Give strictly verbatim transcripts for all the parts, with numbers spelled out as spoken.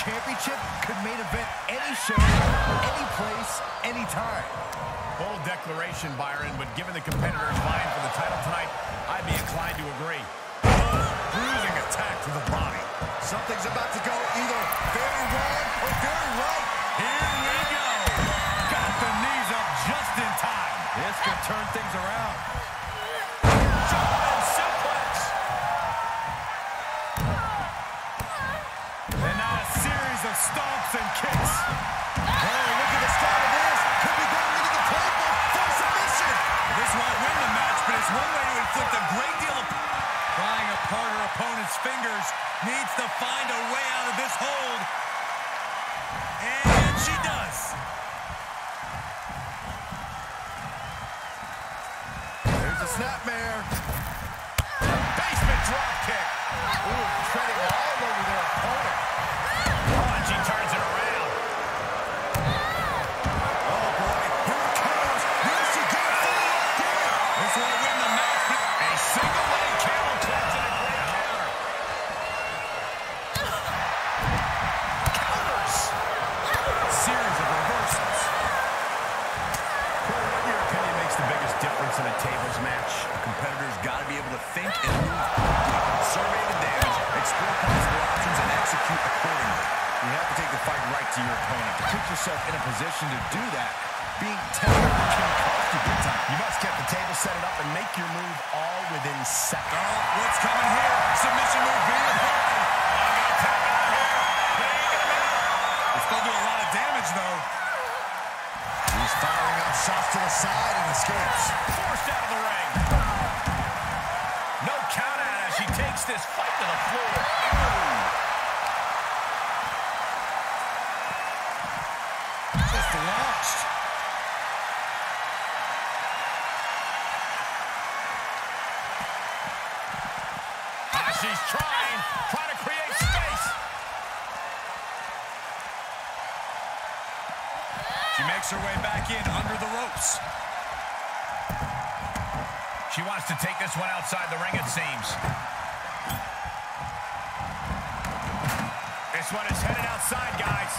championship could main event any show, any place, any time. Bold declaration, Byron, but given the competitors vying for the title tonight, I'd be inclined to agree. Bruising attack to the body. Something's about to go either very wrong or very right. Here we go. Got the knees up just in time. This could turn things around. German suplex. And now a series of stomps and kicks. Oh, look at the start of this. Could be going into the table for submission. This won't win the match, but it's one way to inflict a great deal of... Prying apart her opponent's fingers, needs to find a way out of this hold. And she does. There's a snapmare. Basement drop kick. Ooh, treading all over their opponent. Oh, and she turns it around. Oh, boy. Here it comes. Here she goes. This will win the match, but a single leg camel clutch and a great counter. Counters. Series of reversals. Corey, what in your opinion makes the biggest difference in a tables match? Competitors got to be able to think and move quickly, survey the damage, explore possible options, and execute accordingly. You have to take the fight right to your opponent. To put yourself in a position to do that, being tempered can cost you big time. You must get the table, set it up, and make your move all within seconds. Oh, what's coming here? Submission move being applied. I'm going to tap out here. They ain't going to make it. It's going to do a lot of damage, though. He's firing up shots to the side and escapes. Forced out of the ring. No count out as she takes this fight to the floor. Oh. Just launched. Ah, she's trying, trying to create space. She makes her way back in under the ropes. She wants to take this one outside the ring, it seems. This one is headed outside, guys.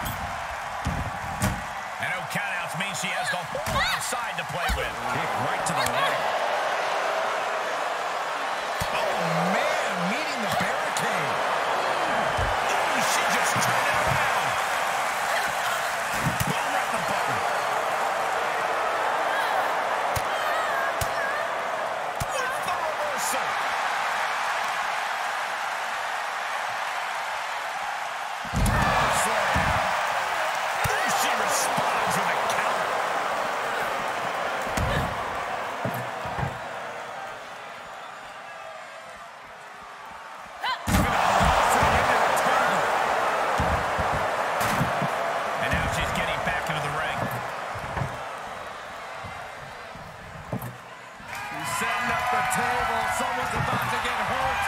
And no countouts means she has the whole outside to play with. Kick right to the leg. Oh, man, meeting the barricade. Ooh, she just turned it around. Boom, right in the button. With the reversal. Ooh, she responds with a counter. And now she's getting back into the ring. He's setting up the table. Someone's about to get hurt.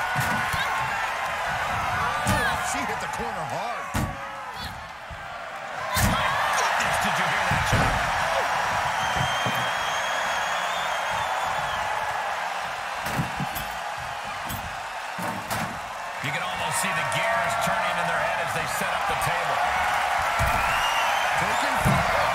Oh, she hit the corner hard. My goodness, did you hear that, Chuck? You can almost see the gears turning in their head as they set up the table. Taking fire.